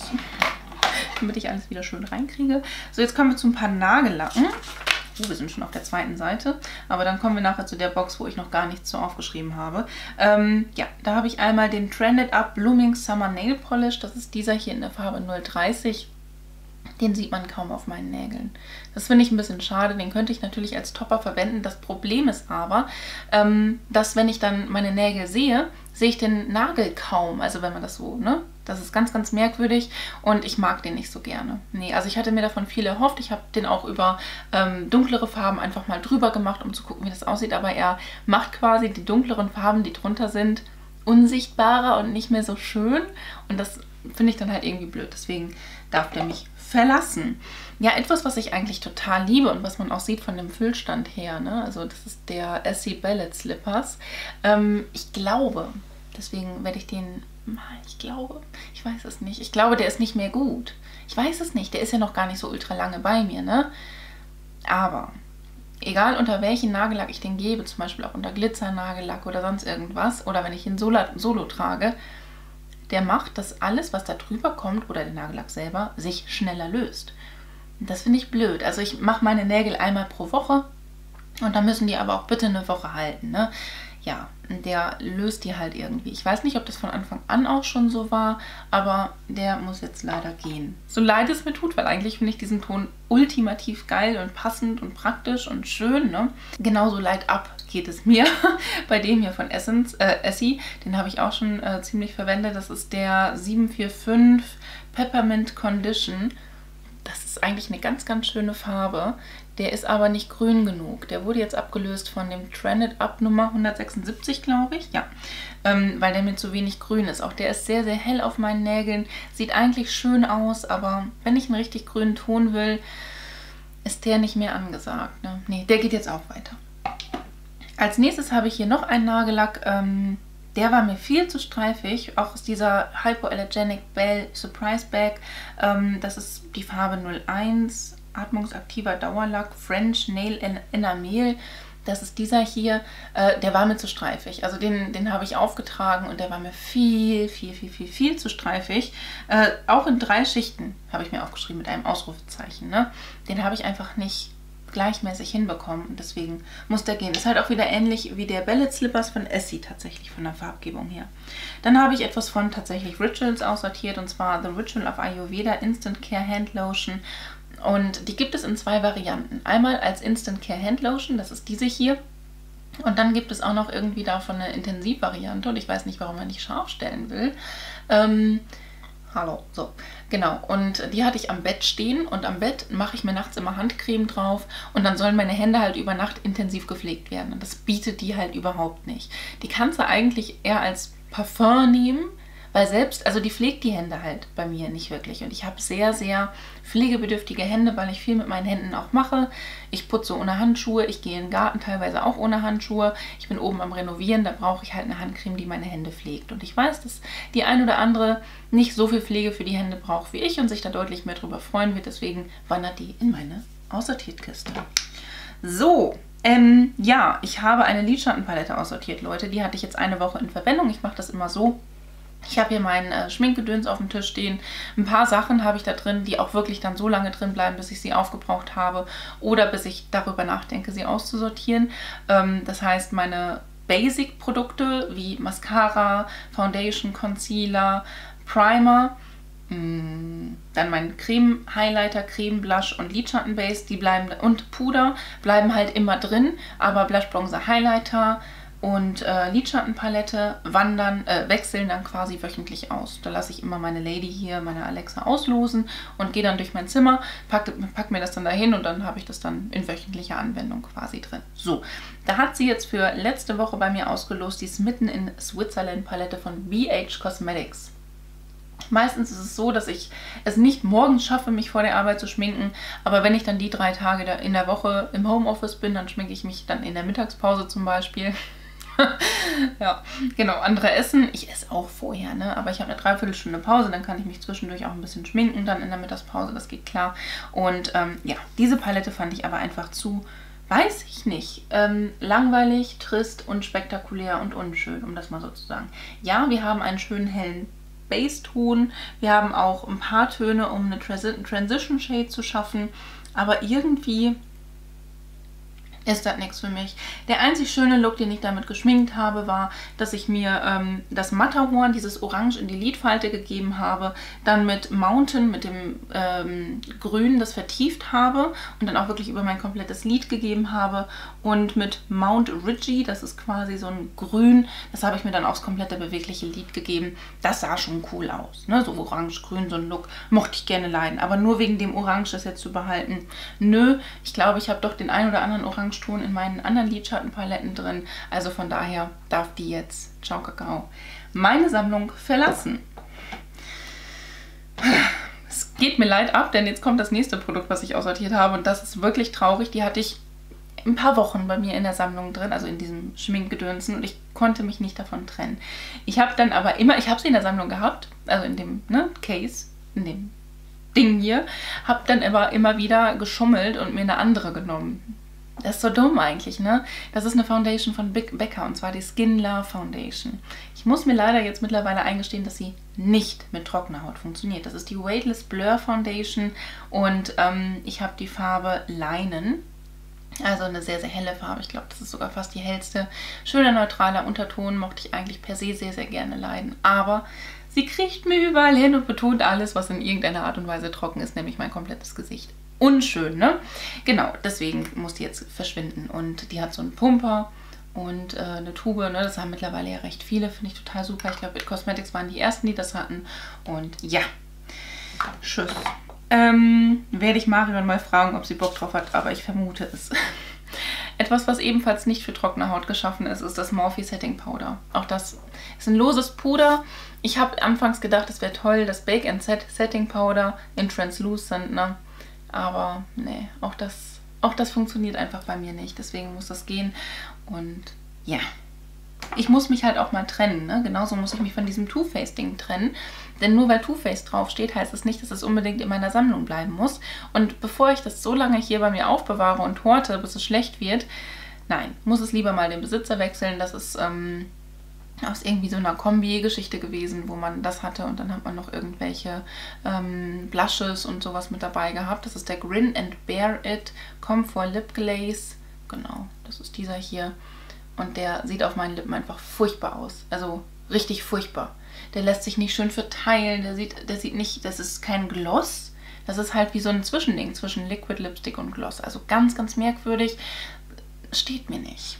damit ich alles wieder schön reinkriege. So, jetzt kommen wir zu ein paar Nagellacken. Oh, wir sind schon auf der zweiten Seite, aber dann kommen wir nachher zu der Box, wo ich noch gar nichts so aufgeschrieben habe. Ähm, ja, da habe ich einmal den Trended Up Blooming Summer Nail Polish. Das ist dieser hier in der Farbe null dreißig. Den sieht man kaum auf meinen Nägeln. Das finde ich ein bisschen schade. Den könnte ich natürlich als Topper verwenden. Das Problem ist aber, ähm, dass wenn ich dann meine Nägel sehe, sehe ich den Nagel kaum. Also wenn man das so, ne? Das ist ganz, ganz merkwürdig, und ich mag den nicht so gerne. Nee, also ich hatte mir davon viel erhofft. Ich habe den auch über ähm, dunklere Farben einfach mal drüber gemacht, um zu gucken, wie das aussieht. Aber er macht quasi die dunkleren Farben, die drunter sind, unsichtbarer und nicht mehr so schön. Und das finde ich dann halt irgendwie blöd. Deswegen darf der mich verlassen. Ja, etwas, was ich eigentlich total liebe und was man auch sieht von dem Füllstand her, ne? Also das ist der Essie Ballet Slippers. Ähm, ich glaube, deswegen werde ich den, ich glaube, ich weiß es nicht. Ich glaube, der ist nicht mehr gut. Ich weiß es nicht. Der ist ja noch gar nicht so ultra lange bei mir, ne? Aber egal unter welchen Nagellack ich den gebe, zum Beispiel auch unter Glitzernagellack oder sonst irgendwas, oder wenn ich ihn solo, solo trage, der macht, dass alles, was da drüber kommt, oder der Nagellack selber, sich schneller löst. Das finde ich blöd. Also ich mache meine Nägel einmal pro Woche, und dann müssen die aber auch bitte eine Woche halten, ne? Ja, der löst die halt irgendwie. Ich weiß nicht, ob das von Anfang an auch schon so war, aber der muss jetzt leider gehen. So leid es mir tut, weil eigentlich finde ich diesen Ton ultimativ geil und passend und praktisch und schön, ne? Genauso leid ab geht es mir bei dem hier von Essence, äh, Essie. Den habe ich auch schon äh, ziemlich verwendet. Das ist der sieben vier fünf Peppermint Condition. Das ist eigentlich eine ganz, ganz schöne Farbe. Der ist aber nicht grün genug. Der wurde jetzt abgelöst von dem Trended Up Nummer hundertsechsundsiebzig, glaube ich. Ja, ähm, weil der mir zu wenig grün ist. Auch der ist sehr, sehr hell auf meinen Nägeln. Sieht eigentlich schön aus, aber wenn ich einen richtig grünen Ton will, ist der nicht mehr angesagt. Ne? Nee, der geht jetzt auch weiter. Als nächstes habe ich hier noch einen Nagellack. Ähm, Der war mir viel zu streifig, auch aus dieser Hypoallergenic Bell Surprise Bag. Ähm, das ist die Farbe null eins, atmungsaktiver Dauerlack, French Nail Enamel. Das ist dieser hier, äh, der war mir zu streifig. Also den, den habe ich aufgetragen und der war mir viel, viel, viel, viel, viel zu streifig. Äh, auch in drei Schichten habe ich mir aufgeschrieben mit einem Ausrufezeichen. Ne? Den habe ich einfach nicht gleichmäßig hinbekommen und deswegen muss der gehen. Ist halt auch wieder ähnlich wie der Bellet Slippers von Essie tatsächlich von der Farbgebung her. Dann habe ich etwas von tatsächlich Rituals aussortiert und zwar The Ritual of Ayurveda Instant Care Hand Lotion und die gibt es in zwei Varianten. Einmal als Instant Care Hand Lotion, das ist diese hier. Und dann gibt es auch noch irgendwie davon eine Intensivvariante und ich weiß nicht, warum man nicht scharf stellen will. Ähm, Hallo, so, genau. Und die hatte ich am Bett stehen und am Bett mache ich mir nachts immer Handcreme drauf und dann sollen meine Hände halt über Nacht intensiv gepflegt werden. Und das bietet die halt überhaupt nicht. Die kannst du eigentlich eher als Parfum nehmen, weil selbst, also die pflegt die Hände halt bei mir nicht wirklich. Und ich habe sehr, sehr pflegebedürftige Hände, weil ich viel mit meinen Händen auch mache. Ich putze ohne Handschuhe, ich gehe in den Garten teilweise auch ohne Handschuhe. Ich bin oben am Renovieren, da brauche ich halt eine Handcreme, die meine Hände pflegt. Und ich weiß, dass die ein oder andere nicht so viel Pflege für die Hände braucht wie ich und sich da deutlich mehr drüber freuen wird. Deswegen wandert die in meine Aussortiertkiste. So, ähm, ja, ich habe eine Lidschattenpalette aussortiert, Leute. Die hatte ich jetzt eine Woche in Verwendung. Ich mache das immer so. Ich habe hier meinen äh, Schminkgedöns auf dem Tisch stehen. Ein paar Sachen habe ich da drin, die auch wirklich dann so lange drin bleiben, bis ich sie aufgebraucht habe oder bis ich darüber nachdenke, sie auszusortieren. Ähm, das heißt, meine Basic-Produkte wie Mascara, Foundation, Concealer, Primer, mh, dann mein Creme-Highlighter, Creme-Blush und Lidschattenbase, die bleiben und Puder bleiben halt immer drin, aber Blush, Bronzer, Highlighter und äh, Lidschattenpalette wandern, äh, wechseln dann quasi wöchentlich aus. Da lasse ich immer meine Lady hier, meine Alexa, auslosen und gehe dann durch mein Zimmer, pack, pack mir das dann dahin und dann habe ich das dann in wöchentlicher Anwendung quasi drin. So, da hat sie jetzt für letzte Woche bei mir ausgelost die Smitten in Switzerland Palette von B H Cosmetics. Meistens ist es so, dass ich es nicht morgens schaffe, mich vor der Arbeit zu schminken, aber wenn ich dann die drei Tage in der Woche im Homeoffice bin, dann schminke ich mich dann in der Mittagspause zum Beispiel. Ja, genau, andere essen. Ich esse auch vorher, ne? Aber ich habe eine Dreiviertelstunde Pause, dann kann ich mich zwischendurch auch ein bisschen schminken, dann in der Mittagspause, das geht klar. Und ähm, ja, diese Palette fand ich aber einfach zu, weiß ich nicht, ähm, langweilig, trist, unspektakulär und unschön, um das mal so zu sagen. Ja, wir haben einen schönen hellen Base-Ton, wir haben auch ein paar Töne, um eine Transi- Transition Shade zu schaffen, aber irgendwie ist das nichts für mich. Der einzig schöne Look, den ich damit geschminkt habe, war, dass ich mir ähm, das Matterhorn, dieses Orange in die Lidfalte gegeben habe, dann mit Mountain, mit dem ähm, Grün, das vertieft habe und dann auch wirklich über mein komplettes Lid gegeben habe und mit Mount Ridgey, das ist quasi so ein Grün, das habe ich mir dann aufs komplette bewegliche Lid gegeben. Das sah schon cool aus, ne? So orange-grün, so ein Look, mochte ich gerne leiden, aber nur wegen dem Orange das jetzt zu behalten. Nö, ich glaube, ich habe doch den ein oder anderen Orange Ton in meinen anderen Lidschattenpaletten drin. Also von daher darf die jetzt, ciao Kakao, meine Sammlung verlassen. Es geht mir leid ab, denn jetzt kommt das nächste Produkt, was ich aussortiert habe und das ist wirklich traurig. Die hatte ich ein paar Wochen bei mir in der Sammlung drin, also in diesem Schminkgedönsen und ich konnte mich nicht davon trennen. Ich habe dann aber immer, ich habe sie in der Sammlung gehabt, also in dem ne, Case, in dem Ding hier, habe dann aber immer wieder geschummelt und mir eine andere genommen. Das ist so dumm eigentlich, ne? Das ist eine Foundation von Becca und zwar die Skin Love Foundation. Ich muss mir leider jetzt mittlerweile eingestehen, dass sie nicht mit trockener Haut funktioniert. Das ist die Weightless Blur Foundation und ähm, ich habe die Farbe Leinen. Also eine sehr, sehr helle Farbe. Ich glaube, das ist sogar fast die hellste. Schöner, neutraler Unterton, mochte ich eigentlich per se sehr, sehr gerne leiden. Aber sie kriecht mir überall hin und betont alles, was in irgendeiner Art und Weise trocken ist, nämlich mein komplettes Gesicht. Unschön, ne? Genau, deswegen muss die jetzt verschwinden. Und die hat so einen Pumper und äh, eine Tube, ne? Das haben mittlerweile ja recht viele, finde ich total super. Ich glaube, It Cosmetics waren die ersten, die das hatten. Und ja, tschüss. Ähm, werde ich Marion mal fragen, ob sie Bock drauf hat, aber ich vermute es. Etwas, was ebenfalls nicht für trockene Haut geschaffen ist, ist das Morphe Setting Powder. Auch das ist ein loses Puder. Ich habe anfangs gedacht, es wäre toll, das Bake and Set Setting Powder in Translucent, ne? Aber nee, auch das, auch das funktioniert einfach bei mir nicht. Deswegen muss das gehen. Und ja, ich muss mich halt auch mal trennen, ne? Genauso muss ich mich von diesem Too Faced Ding trennen. Denn nur weil Too Faced draufsteht, heißt es nicht, dass es unbedingt in meiner Sammlung bleiben muss. Und bevor ich das so lange hier bei mir aufbewahre und horte, bis es schlecht wird, nein, muss es lieber mal den Besitzer wechseln. Das ist ähm, aus irgendwie so einer Kombi-Geschichte gewesen, wo man das hatte und dann hat man noch irgendwelche ähm, Blushes und sowas mit dabei gehabt. Das ist der Grin and Bear It Comfort Lip Glaze. Genau, das ist dieser hier. Und der sieht auf meinen Lippen einfach furchtbar aus. Also richtig furchtbar. Der lässt sich nicht schön verteilen. Der sieht, der sieht nicht, das ist kein Gloss. Das ist halt wie so ein Zwischending zwischen Liquid Lipstick und Gloss. Also ganz, ganz merkwürdig. Steht mir nicht.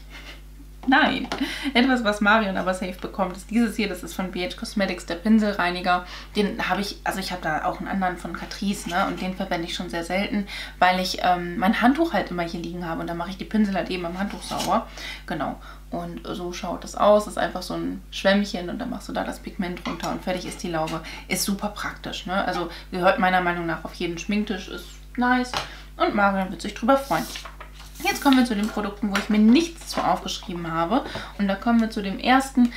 Nein. Etwas, was Marion aber safe bekommt, ist dieses hier. Das ist von B H Cosmetics, der Pinselreiniger. Den habe ich, also ich habe da auch einen anderen von Catrice, ne? Und den verwende ich schon sehr selten, weil ich ähm, mein Handtuch halt immer hier liegen habe. Und dann mache ich die Pinsel halt eben am Handtuch sauber. Genau. Und so schaut das aus. Das ist einfach so ein Schwämmchen und dann machst du da das Pigment runter und fertig ist die Laube. Ist super praktisch, ne? Also gehört meiner Meinung nach auf jeden Schminktisch. Ist nice. Und Marion wird sich drüber freuen. Jetzt kommen wir zu den Produkten, wo ich mir nichts zu aufgeschrieben habe. Und da kommen wir zu dem ersten,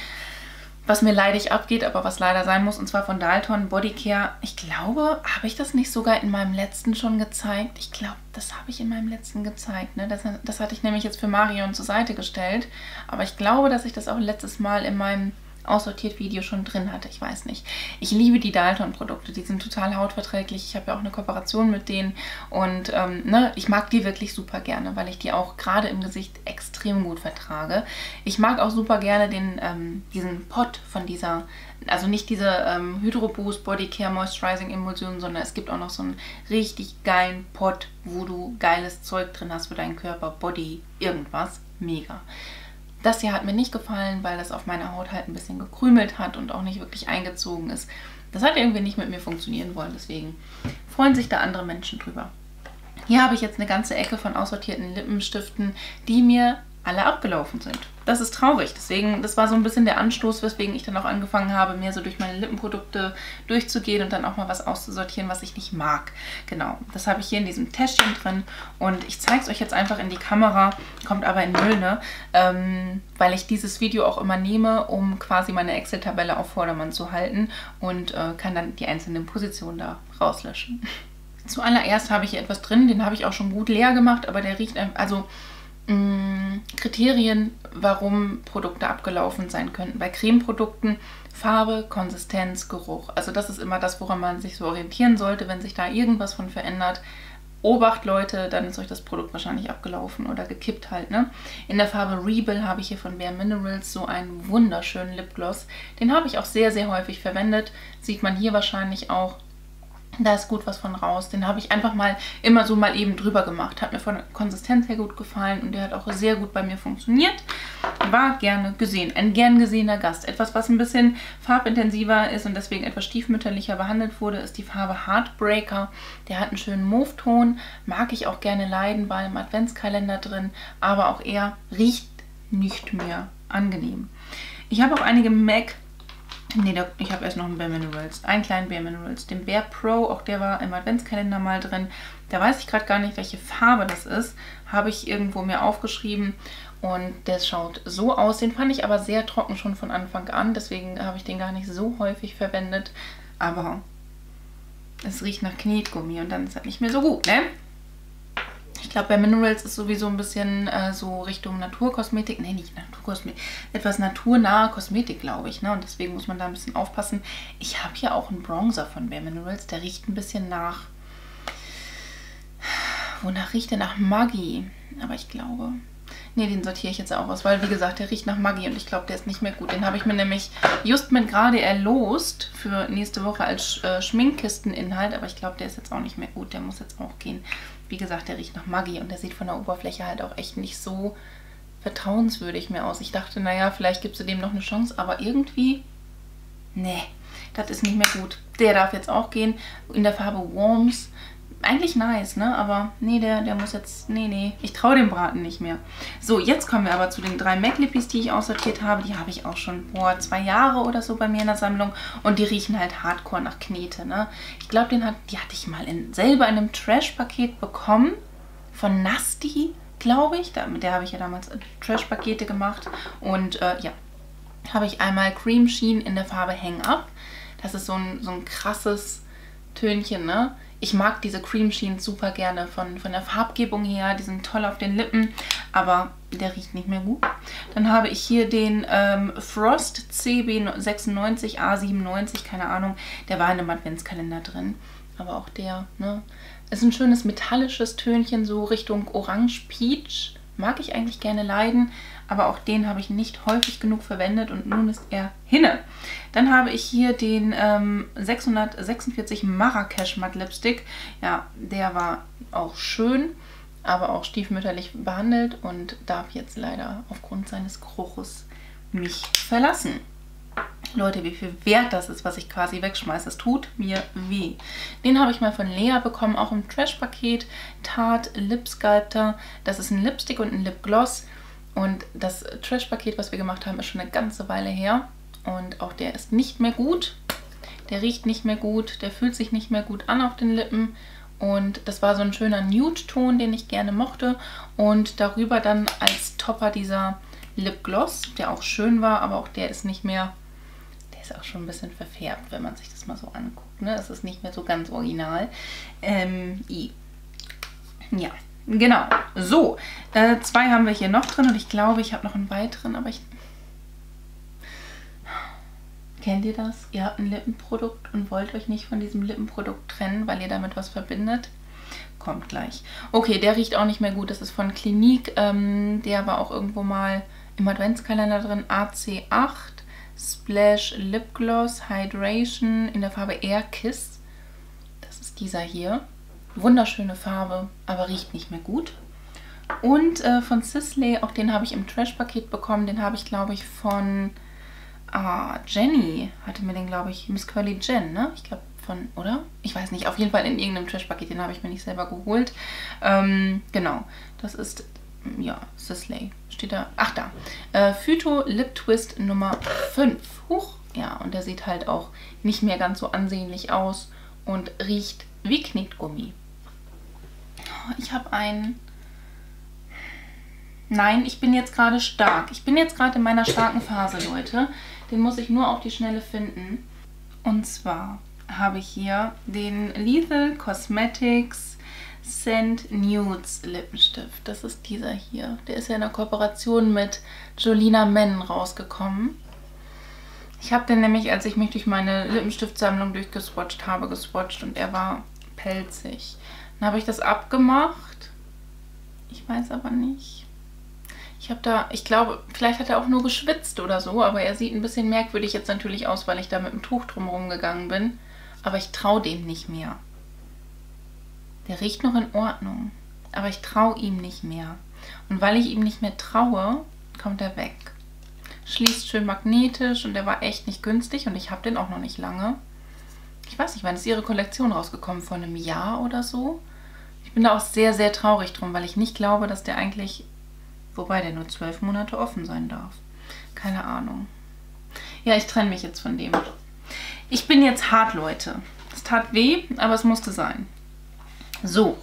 was mir leidig abgeht, aber was leider sein muss. Und zwar von Dalton Body Care. Ich glaube, habe ich das nicht sogar in meinem letzten schon gezeigt? Ich glaube, das habe ich in meinem letzten gezeigt. Ne? Das, das hatte ich nämlich jetzt für Marion zur Seite gestellt. Aber ich glaube, dass ich das auch letztes Mal in meinem aussortiert Video schon drin hatte, ich weiß nicht. Ich liebe die Dalton-Produkte, die sind total hautverträglich. Ich habe ja auch eine Kooperation mit denen und ähm, ne, ich mag die wirklich super gerne, weil ich die auch gerade im Gesicht extrem gut vertrage. Ich mag auch super gerne den, ähm, diesen Pot von dieser, also nicht diese ähm, Hydro Boost Body Care Moisturizing Emulsion, sondern es gibt auch noch so einen richtig geilen Pot, wo du geiles Zeug drin hast für deinen Körper, Body, irgendwas. Mega. Das hier hat mir nicht gefallen, weil das auf meiner Haut halt ein bisschen gekrümelt hat und auch nicht wirklich eingezogen ist. Das hat irgendwie nicht mit mir funktionieren wollen, deswegen freuen sich da andere Menschen drüber. Hier habe ich jetzt eine ganze Ecke von aussortierten Lippenstiften, die mir alle abgelaufen sind. Das ist traurig, deswegen, das war so ein bisschen der Anstoß, weswegen ich dann auch angefangen habe, mehr so durch meine Lippenprodukte durchzugehen und dann auch mal was auszusortieren, was ich nicht mag. Genau, das habe ich hier in diesem Täschchen drin und ich zeige es euch jetzt einfach in die Kamera, kommt aber in Müll, ne? Ähm, weil ich dieses Video auch immer nehme, um quasi meine Excel-Tabelle auf Vordermann zu halten und äh, kann dann die einzelnen Positionen da rauslöschen. Zuallererst habe ich hier etwas drin, den habe ich auch schon gut leer gemacht, aber der riecht, also Kriterien, warum Produkte abgelaufen sein könnten. Bei Cremeprodukten Farbe, Konsistenz, Geruch. Also das ist immer das, woran man sich so orientieren sollte, wenn sich da irgendwas von verändert. Obacht, Leute, dann ist euch das Produkt wahrscheinlich abgelaufen oder gekippt halt, ne? In der Farbe Rebel habe ich hier von Bare Minerals so einen wunderschönen Lipgloss. Den habe ich auch sehr, sehr häufig verwendet. Sieht man hier wahrscheinlich auch. Da ist gut was von raus. Den habe ich einfach mal immer so mal eben drüber gemacht. Hat mir von der Konsistenz her gut gefallen und der hat auch sehr gut bei mir funktioniert. War gerne gesehen. Ein gern gesehener Gast. Etwas, was ein bisschen farbintensiver ist und deswegen etwas stiefmütterlicher behandelt wurde, ist die Farbe Heartbreaker. Der hat einen schönen Mauve-Ton. Mag ich auch gerne leiden, war im Adventskalender drin. Aber auch er riecht nicht mehr angenehm. Ich habe auch einige MAC... Ne, ich habe erst noch einen Bare Minerals, einen kleinen Bare Minerals, den Bare Pro, auch der war im Adventskalender mal drin. Da weiß ich gerade gar nicht, welche Farbe das ist, habe ich irgendwo mir aufgeschrieben und der schaut so aus. Den fand ich aber sehr trocken schon von Anfang an, deswegen habe ich den gar nicht so häufig verwendet, aber es riecht nach Knetgummi und dann ist das nicht mehr so gut, ne? Ich glaube, bei Minerals ist sowieso ein bisschen äh, so Richtung Naturkosmetik. Ne, nicht Naturkosmetik. Etwas naturnahe Kosmetik, glaube ich. Ne? Und deswegen muss man da ein bisschen aufpassen. Ich habe hier auch einen Bronzer von Bare Minerals. Der riecht ein bisschen nach... Wonach riecht der? Nach Maggi. Aber ich glaube... Ne, den sortiere ich jetzt auch aus, weil wie gesagt, der riecht nach Maggi und ich glaube, der ist nicht mehr gut. Den habe ich mir nämlich just mit gerade erlost für nächste Woche als äh, Schminkkisteninhalt, aber ich glaube, der ist jetzt auch nicht mehr gut. Der muss jetzt auch gehen. Wie gesagt, der riecht nach Maggi und der sieht von der Oberfläche halt auch echt nicht so vertrauenswürdig mehr aus. Ich dachte, naja, vielleicht gibst du dem noch eine Chance, aber irgendwie Nee, das ist nicht mehr gut. Der darf jetzt auch gehen. In der Farbe Worms. Eigentlich nice, ne? Aber nee, der, der muss jetzt... Nee, nee. Ich traue dem Braten nicht mehr. So, jetzt kommen wir aber zu den drei MAC Lippies, die ich aussortiert habe. Die habe ich auch schon vor zwei Jahre oder so bei mir in der Sammlung. Und die riechen halt hardcore nach Knete, ne? Ich glaube, den hat, die hatte ich mal in, selber in einem Trash-Paket bekommen. Von Nasty, glaube ich. Da, mit der habe ich ja damals Trash-Pakete gemacht. Und äh, ja, habe ich einmal Cream Sheen in der Farbe Hang Up. Das ist so ein, so ein krasses Tönchen, ne? Ich mag diese Cream Sheens super gerne von, von der Farbgebung her. Die sind toll auf den Lippen, aber der riecht nicht mehr gut. Dann habe ich hier den ähm, Frost C B sechsundneunzig A siebenundneunzig, keine Ahnung. Der war in einem Adventskalender drin. Aber auch der, ne? Ist ein schönes metallisches Tönchen, so Richtung Orange-Peach. Mag ich eigentlich gerne leiden, aber auch den habe ich nicht häufig genug verwendet und nun ist er hinne. Dann habe ich hier den ähm, sechshundertsechsundvierzig Marrakesch Matte Lipstick. Ja, der war auch schön, aber auch stiefmütterlich behandelt und darf jetzt leider aufgrund seines Geruches mich verlassen. Leute, wie viel wert das ist, was ich quasi wegschmeiße. Das tut mir weh. Den habe ich mal von Lea bekommen, auch im Trash-Paket. Tarte Lip Sculptor. Das ist ein Lipstick und ein Lipgloss. Und das Trash-Paket, was wir gemacht haben, ist schon eine ganze Weile her. Und auch der ist nicht mehr gut. Der riecht nicht mehr gut. Der fühlt sich nicht mehr gut an auf den Lippen. Und das war so ein schöner Nude-Ton, den ich gerne mochte. Und darüber dann als Topper dieser Lipgloss, der auch schön war, aber auch der ist nicht mehr... ist auch schon ein bisschen verfärbt, wenn man sich das mal so anguckt. Ne? Es ist nicht mehr so ganz original. Ähm, i. Ja, genau. So, äh, zwei haben wir hier noch drin und ich glaube, ich habe noch einen weiteren, aber ich... Kennt ihr das? Ihr habt ein Lippenprodukt und wollt euch nicht von diesem Lippenprodukt trennen, weil ihr damit was verbindet? Kommt gleich. Okay, der riecht auch nicht mehr gut. Das ist von Clinique. Ähm, der war auch irgendwo mal im Adventskalender drin. A C acht. Splash Lip Gloss Hydration in der Farbe Air Kiss. Das ist dieser hier. Wunderschöne Farbe, aber riecht nicht mehr gut. Und äh, von Sisley, auch den habe ich im Trash-Paket bekommen. Den habe ich, glaube ich, von ah, Jenny. Hatte mir den, glaube ich, Miss Curly Jen, ne? Ich glaube von, oder? Ich weiß nicht, auf jeden Fall in irgendeinem Trash-Paket. Den habe ich mir nicht selber geholt. Ähm, genau, das ist... Ja, Sisley. Steht da. Ach, da. Äh, Phyto Lip Twist Nummer fünf. Huch. Ja, und der sieht halt auch nicht mehr ganz so ansehnlich aus und riecht wie Knetgummi. Ich habe einen... Nein, ich bin jetzt gerade stark. Ich bin jetzt gerade in meiner starken Phase, Leute. Den muss ich nur auf die Schnelle finden. Und zwar habe ich hier den Lethal Cosmetics Scent Nudes Lippenstift. Das ist dieser hier. Der ist ja in der Kooperation mit Jolina Men rausgekommen. Ich habe den nämlich, als ich mich durch meine Lippenstiftsammlung durchgeswatcht habe, geswatcht und er war pelzig. Dann habe ich das abgemacht. Ich weiß aber nicht. Ich habe da, ich glaube, vielleicht hat er auch nur geschwitzt oder so, aber er sieht ein bisschen merkwürdig jetzt natürlich aus, weil ich da mit dem Tuch drumherum gegangen bin. Aber ich traue dem nicht mehr. Der riecht noch in Ordnung, aber ich traue ihm nicht mehr. Und weil ich ihm nicht mehr traue, kommt er weg. Schließt schön magnetisch und der war echt nicht günstig und ich habe den auch noch nicht lange. Ich weiß nicht, wann ist ihre Kollektion rausgekommen? Vor einem Jahr oder so? Ich bin da auch sehr, sehr traurig drum, weil ich nicht glaube, dass der eigentlich, wobei der nur zwölf Monate offen sein darf. Keine Ahnung. Ja, ich trenne mich jetzt von dem. Ich bin jetzt hart, Leute. Es tat weh, aber es musste sein. So,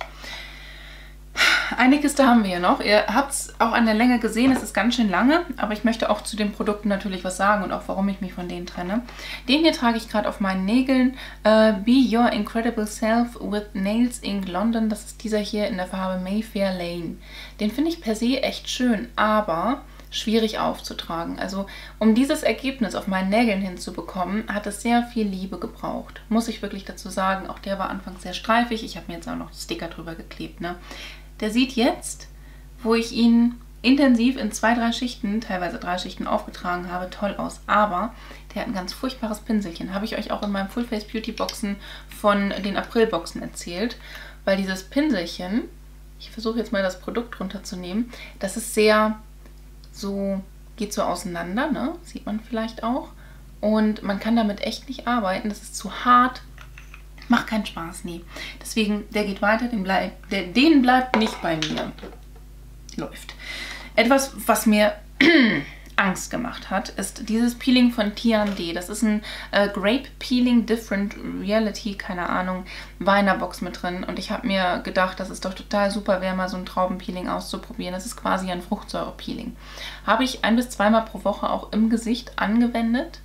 eine Kiste haben wir hier noch. Ihr habt es auch an der Länge gesehen, es ist ganz schön lange, aber ich möchte auch zu den Produkten natürlich was sagen und auch warum ich mich von denen trenne. Den hier trage ich gerade auf meinen Nägeln. Uh, Be Your Incredible Self with Nails Ink London. Das ist dieser hier in der Farbe Mayfair Lane. Den finde ich per se echt schön, aber schwierig aufzutragen. Also um dieses Ergebnis auf meinen Nägeln hinzubekommen, hat es sehr viel Liebe gebraucht. Muss ich wirklich dazu sagen. Auch der war anfangs sehr streifig. Ich habe mir jetzt auch noch Sticker drüber geklebt. Ne? Der sieht jetzt, wo ich ihn intensiv in zwei, drei Schichten, teilweise drei Schichten aufgetragen habe, toll aus. Aber der hat ein ganz furchtbares Pinselchen. Habe ich euch auch in meinem Full Face Beauty Boxen von den April-Boxen erzählt. Weil dieses Pinselchen, ich versuche jetzt mal das Produkt runterzunehmen, das ist sehr... so, geht so auseinander, ne? Sieht man vielleicht auch. und man kann damit echt nicht arbeiten. Das ist zu hart, macht keinen Spaß, nee. Deswegen, der geht weiter, den, bleib, der, den bleibt nicht bei mir. Läuft. Etwas, was mir Angst gemacht hat, ist dieses Peeling von T and D. Das ist ein äh, Grape Peeling Different Reality, keine Ahnung, war in der Box mit drin. Und ich habe mir gedacht, dass es doch total super wäre, mal so ein Traubenpeeling auszuprobieren. Das ist quasi ein Fruchtsäurepeeling. Habe ich ein- bis zweimal pro Woche auch im Gesicht angewendet.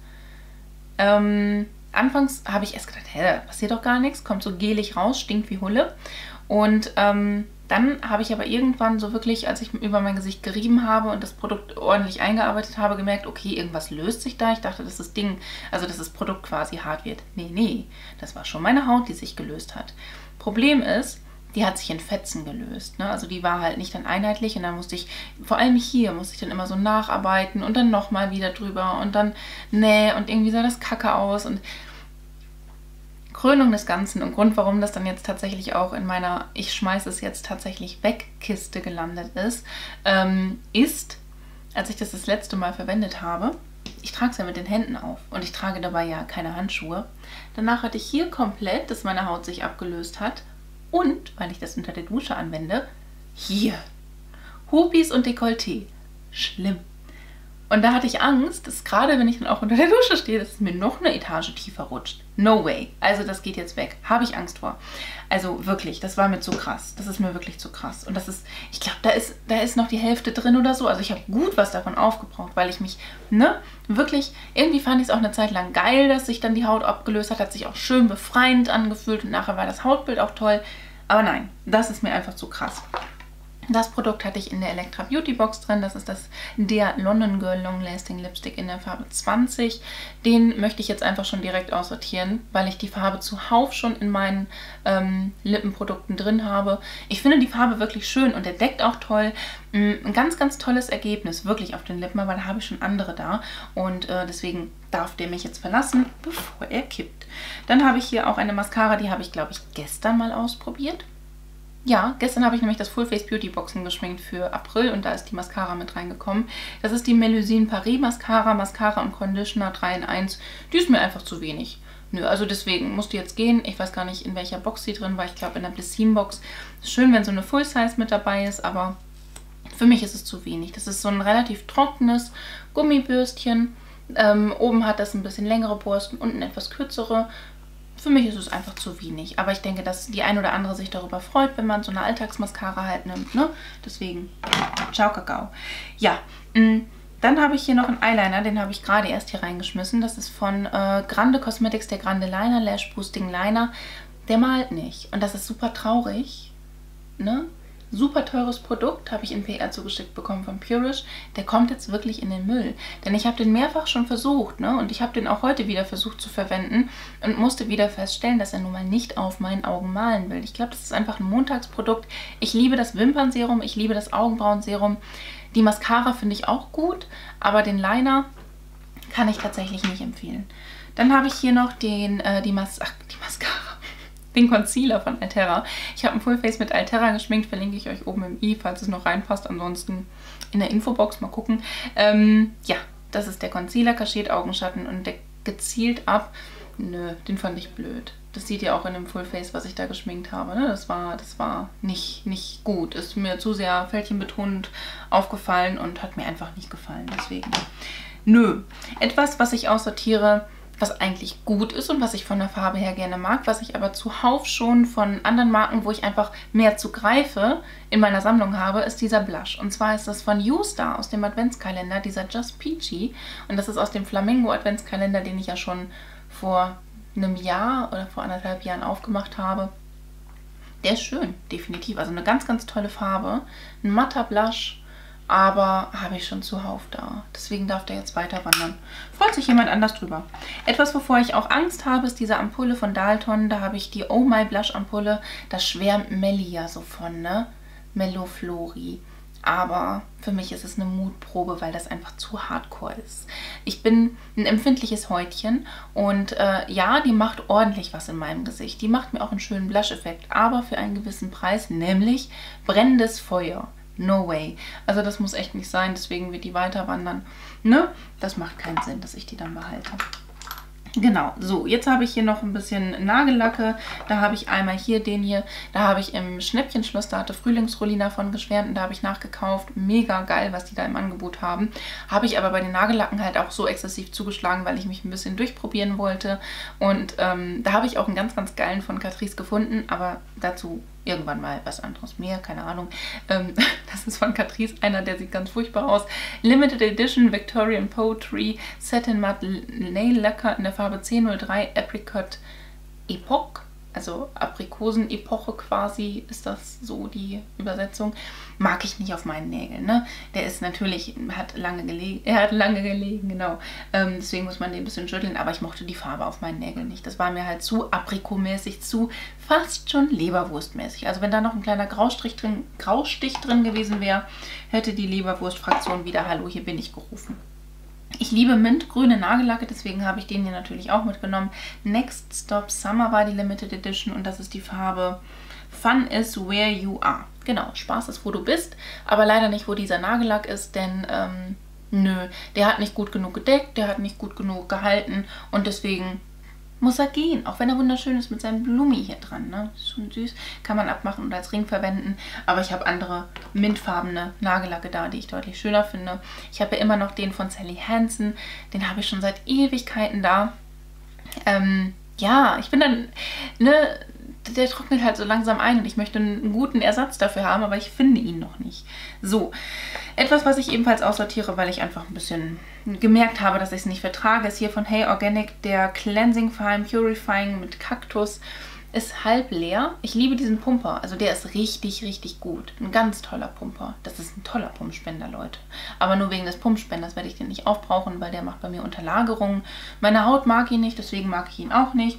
Ähm, anfangs habe ich erst gedacht, hä, passiert doch gar nichts, kommt so gelig raus, stinkt wie Hulle. Und ähm, dann habe ich aber irgendwann so wirklich, als ich über mein Gesicht gerieben habe und das Produkt ordentlich eingearbeitet habe, gemerkt, okay, irgendwas löst sich da. Ich dachte, dass das Ding, also dass das Produkt quasi hart wird. Nee, nee, das war schon meine Haut, die sich gelöst hat. Problem ist, die hat sich in Fetzen gelöst. Ne? Also die war halt nicht dann einheitlich und dann musste ich, vor allem hier, musste ich dann immer so nacharbeiten und dann nochmal wieder drüber und dann, nee, und irgendwie sah das kacke aus und Krönung des Ganzen und Grund, warum das dann jetzt tatsächlich auch in meiner Ich schmeiße es jetzt tatsächlich weg Kiste gelandet ist, ähm, ist, als ich das das letzte Mal verwendet habe, ich trage es ja mit den Händen auf und ich trage dabei ja keine Handschuhe. Danach hatte ich hier komplett, dass meine Haut sich abgelöst hat und, weil ich das unter der Dusche anwende, hier Hupis und Dekolleté. Schlimm. Und da hatte ich Angst, dass gerade wenn ich dann auch unter der Dusche stehe, dass es mir noch eine Etage tiefer rutscht. No way. Also das geht jetzt weg. Habe ich Angst vor. Also wirklich, das war mir zu krass. Das ist mir wirklich zu krass. Und das ist, ich glaube, da ist, da ist noch die Hälfte drin oder so. Also ich habe gut was davon aufgebraucht, weil ich mich, ne, wirklich, irgendwie fand ich es auch eine Zeit lang geil, dass sich dann die Haut abgelöst hat. Hat sich auch schön befreiend angefühlt und nachher war das Hautbild auch toll. Aber nein, das ist mir einfach zu krass. Das Produkt hatte ich in der Electra Beauty Box drin. Das ist das der London Girl Long Lasting Lipstick in der Farbe zwanzig. Den möchte ich jetzt einfach schon direkt aussortieren, weil ich die Farbe zuhauf schon in meinen ähm, Lippenprodukten drin habe. Ich finde die Farbe wirklich schön und der deckt auch toll. Ein ganz, ganz tolles Ergebnis, wirklich auf den Lippen, aber da habe ich schon andere da. Und äh, deswegen darf der mich jetzt verlassen, bevor er kippt. Dann habe ich hier auch eine Mascara, die habe ich, glaube ich, gestern mal ausprobiert. Ja, gestern habe ich nämlich das Full Face Beauty Boxen geschminkt für April und da ist die Mascara mit reingekommen. Das ist die Melusine Paris Mascara, Mascara und Conditioner drei in eins. Die ist mir einfach zu wenig. Nö, also deswegen musste jetzt gehen. Ich weiß gar nicht, in welcher Box sie drin war. Ich glaube in der Blessim Box. Ist schön, wenn so eine Full Size mit dabei ist, aber für mich ist es zu wenig. Das ist so ein relativ trockenes Gummibürstchen. Ähm, oben hat das ein bisschen längere Borsten, unten etwas kürzere. Für mich ist es einfach zu wenig. Aber ich denke, dass die ein oder andere sich darüber freut, wenn man so eine Alltagsmascara halt nimmt. Ne? Deswegen, ciao Kakao. Ja, mh, dann habe ich hier noch einen Eyeliner. Den habe ich gerade erst hier reingeschmissen. Das ist von äh, Grande Cosmetics, der Grande Liner, Lash Boosting Liner. Der malt nicht. Und das ist super traurig. Ne? Super teures Produkt, habe ich in P R zugeschickt bekommen von Purish. Der kommt jetzt wirklich in den Müll. Denn ich habe den mehrfach schon versucht, ne? Und ich habe den auch heute wieder versucht zu verwenden und musste wieder feststellen, dass er nun mal nicht auf meinen Augen malen will. Ich glaube, das ist einfach ein Montagsprodukt. Ich liebe das Wimpernserum, ich liebe das Augenbrauenserum. Die Mascara finde ich auch gut, aber den Liner kann ich tatsächlich nicht empfehlen. Dann habe ich hier noch den, äh, die, Mas Ach, die Mascara. Den Concealer von Alterra. Ich habe ein Fullface mit Alterra geschminkt, verlinke ich euch oben im i, falls es noch reinpasst. Ansonsten in der Infobox mal gucken. Ähm, ja, das ist der Concealer, kaschiert Augenschatten und der gezielt ab. Nö, den fand ich blöd. Das seht ihr auch in dem Fullface, was ich da geschminkt habe. Ne? Das war, das war nicht, nicht gut. Ist mir zu sehr fältchenbetont aufgefallen und hat mir einfach nicht gefallen. Deswegen, nö. Etwas, was ich aussortiere, was eigentlich gut ist und was ich von der Farbe her gerne mag, was ich aber zuhauf schon von anderen Marken, wo ich einfach mehr zugreife, in meiner Sammlung habe, ist dieser Blush. Und zwar ist das von YouStar aus dem Adventskalender, dieser Just Peachy. Und das ist aus dem Flamingo Adventskalender, den ich ja schon vor einem Jahr oder vor anderthalb Jahren aufgemacht habe. Der ist schön, definitiv. Also eine ganz, ganz tolle Farbe. Ein matter Blush. Aber habe ich schon zuhauf da. Deswegen darf der jetzt weiter wandern. Freut sich jemand anders drüber. Etwas, wovor ich auch Angst habe, ist diese Ampulle von Dalton. Da habe ich die Oh My Blush Ampulle. Da schwärmt Melli ja so von, ne? Melloflori. Aber für mich ist es eine Mutprobe, weil das einfach zu hardcore ist. Ich bin ein empfindliches Häutchen und äh, ja, die macht ordentlich was in meinem Gesicht. Die macht mir auch einen schönen Blush-Effekt, aber für einen gewissen Preis, nämlich brennendes Feuer. No way. Also das muss echt nicht sein, deswegen wird die weiter wandern. Ne? Das macht keinen Sinn, dass ich die dann behalte. Genau, so, jetzt habe ich hier noch ein bisschen Nagellacke. Da habe ich einmal hier den hier. Da habe ich im Schnäppchenschloss, da hatte Frühlingsrolina von geschwärmt und da habe ich nachgekauft. Mega geil, was die da im Angebot haben. Habe ich aber bei den Nagellacken halt auch so exzessiv zugeschlagen, weil ich mich ein bisschen durchprobieren wollte. Und ähm, da habe ich auch einen ganz, ganz geilen von Catrice gefunden, aber dazu irgendwann mal was anderes mehr, keine Ahnung. Ähm, das ist von Catrice, einer, der sieht ganz furchtbar aus. Limited Edition Victorian Poetry Satin Matte Nail Lacquer in der Farbe zehn null drei Apricot Epoch. Also Aprikosen-Epoche quasi ist das so die Übersetzung. Mag ich nicht auf meinen Nägeln, ne? Der ist natürlich, hat lange gelegen, er hat lange gelegen, genau. Ähm, deswegen muss man den ein bisschen schütteln, aber ich mochte die Farbe auf meinen Nägeln nicht. Das war mir halt zu aprikomäßig, zu fast schon leberwurstmäßig. Also wenn da noch ein kleiner Graustrich drin, Graustich drin gewesen wäre, hätte die Leberwurst-Fraktion wieder Hallo, hier bin ich gerufen. Ich liebe mintgrüne Nagellacke, deswegen habe ich den hier natürlich auch mitgenommen. Next Stop Summer war die Limited Edition und das ist die Farbe Fun is where you are. Genau, Spaß ist, wo du bist, aber leider nicht, wo dieser Nagellack ist, denn ähm, nö, der hat nicht gut genug gedeckt, der hat nicht gut genug gehalten und deswegen muss er gehen, auch wenn er wunderschön ist mit seinem Blumi hier dran, ne? Ist schon süß, kann man abmachen und als Ring verwenden, aber ich habe andere mintfarbene Nagellacke da, die ich deutlich schöner finde. Ich habe ja immer noch den von Sally Hansen, den habe ich schon seit Ewigkeiten da. Ähm, ja, ich bin dann, ne, der trocknet halt so langsam ein und ich möchte einen guten Ersatz dafür haben, aber ich finde ihn noch nicht. So, etwas, was ich ebenfalls aussortiere, weil ich einfach ein bisschen gemerkt habe, dass ich es nicht vertrage, ist hier von Hey Organic der Cleansing Fine Purifying mit Kaktus. Ist halb leer. Ich liebe diesen Pumper. Also der ist richtig, richtig gut. Ein ganz toller Pumper. Das ist ein toller Pumpspender, Leute. Aber nur wegen des Pumpspenders werde ich den nicht aufbrauchen, weil der macht bei mir Unterlagerungen. Meine Haut mag ihn nicht, deswegen mag ich ihn auch nicht.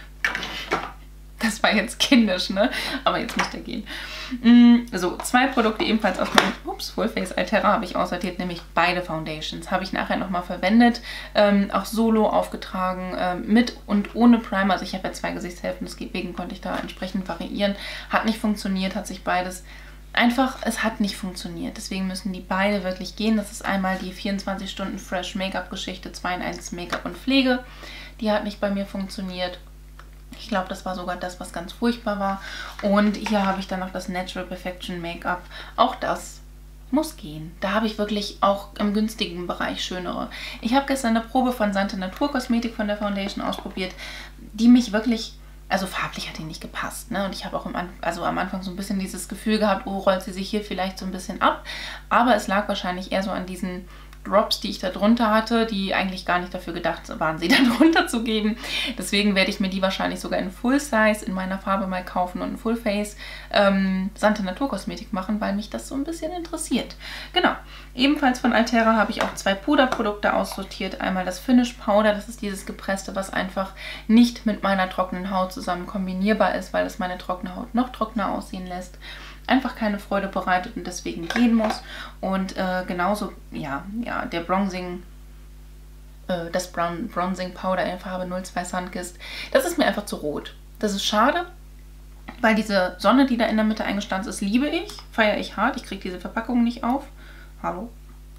Das war jetzt kindisch, ne? Aber jetzt müsste er gehen. So, zwei Produkte ebenfalls aus meinem ups, Full Face Altera habe ich aussortiert, nämlich beide Foundations. Habe ich nachher nochmal verwendet, ähm, auch solo aufgetragen, ähm, mit und ohne Primer. Also ich habe ja zwei Gesichtshälften, deswegen konnte ich da entsprechend variieren. Hat nicht funktioniert, hat sich beides... Einfach, es hat nicht funktioniert. Deswegen müssen die beide wirklich gehen. Das ist einmal die vierundzwanzig Stunden Fresh Make-up Geschichte zwei in eins Make-up und Pflege. Die hat nicht bei mir funktioniert. Ich glaube, das war sogar das, was ganz furchtbar war. Und hier habe ich dann noch das Natural Perfection Make-up. Auch das muss gehen. Da habe ich wirklich auch im günstigen Bereich schönere. Ich habe gestern eine Probe von Sante Naturkosmetik von der Foundation ausprobiert, die mich wirklich... Also farblich hat die nicht gepasst, ne? Und ich habe auch im An also am Anfang so ein bisschen dieses Gefühl gehabt, oh, rollt sie sich hier vielleicht so ein bisschen ab. Aber es lag wahrscheinlich eher so an diesen Drops, die ich da drunter hatte, die eigentlich gar nicht dafür gedacht waren, sie da drunter zu geben. Deswegen werde ich mir die wahrscheinlich sogar in Full Size in meiner Farbe mal kaufen und in Full Face ähm, Sante Naturkosmetik machen, weil mich das so ein bisschen interessiert. Genau. Ebenfalls von Altera habe ich auch zwei Puderprodukte aussortiert. Einmal das Finish Powder, das ist dieses gepresste, was einfach nicht mit meiner trockenen Haut zusammen kombinierbar ist, weil es meine trockene Haut noch trockener aussehen lässt. Einfach keine Freude bereitet und deswegen gehen muss. Und äh, genauso, ja, ja, der Bronzing, äh, das Bron Bronzing Powder in Farbe null zwei Sunkissed, das ist mir einfach zu rot. Das ist schade, weil diese Sonne, die da in der Mitte eingestanzt ist, liebe ich, feiere ich hart. Ich kriege diese Verpackung nicht auf. Hallo?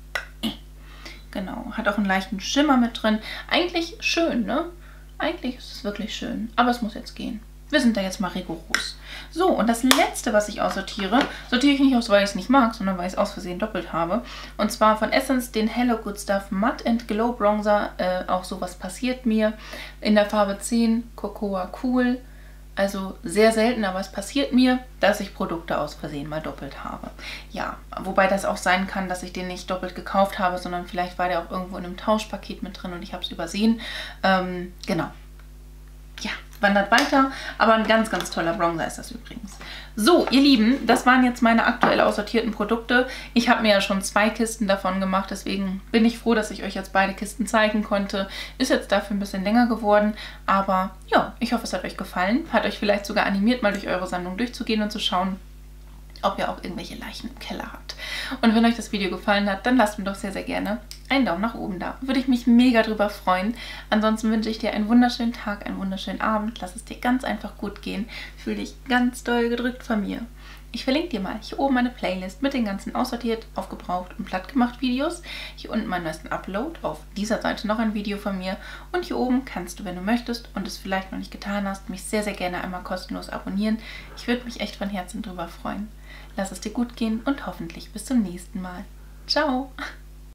Genau, hat auch einen leichten Schimmer mit drin. Eigentlich schön, ne? Eigentlich ist es wirklich schön, aber es muss jetzt gehen. Wir sind da jetzt mal rigoros. So, und das letzte, was ich aussortiere, sortiere ich nicht aus, weil ich es nicht mag, sondern weil ich es aus Versehen doppelt habe. Und zwar von Essence den Hello Good Stuff Matte and Glow Bronzer. Äh, auch sowas passiert mir. In der Farbe zehn, Cocoa Cool. Also sehr selten, aber es passiert mir, dass ich Produkte aus Versehen mal doppelt habe. Ja, wobei das auch sein kann, dass ich den nicht doppelt gekauft habe, sondern vielleicht war der auch irgendwo in einem Tauschpaket mit drin und ich habe es übersehen. Ähm, genau. Ja, wandert weiter, aber ein ganz, ganz toller Bronzer ist das übrigens. So, ihr Lieben, das waren jetzt meine aktuell aussortierten Produkte. Ich habe mir ja schon zwei Kisten davon gemacht, deswegen bin ich froh, dass ich euch jetzt beide Kisten zeigen konnte. Ist jetzt dafür ein bisschen länger geworden, aber ja, ich hoffe, es hat euch gefallen. Hat euch vielleicht sogar animiert, mal durch eure Sammlung durchzugehen und zu schauen, ob ihr auch irgendwelche Leichen im Keller habt. Und wenn euch das Video gefallen hat, dann lasst mir doch sehr, sehr gerne einen Daumen nach oben da. Würde ich mich mega drüber freuen. Ansonsten wünsche ich dir einen wunderschönen Tag, einen wunderschönen Abend. Lass es dir ganz einfach gut gehen. Fühl dich ganz doll gedrückt von mir. Ich verlinke dir mal hier oben meine Playlist mit den ganzen aussortiert, aufgebraucht und plattgemacht Videos. Hier unten meinen neuesten Upload, auf dieser Seite noch ein Video von mir. Und hier oben kannst du, wenn du möchtest und es vielleicht noch nicht getan hast, mich sehr, sehr gerne einmal kostenlos abonnieren. Ich würde mich echt von Herzen drüber freuen. Lass es dir gut gehen und hoffentlich bis zum nächsten Mal. Ciao!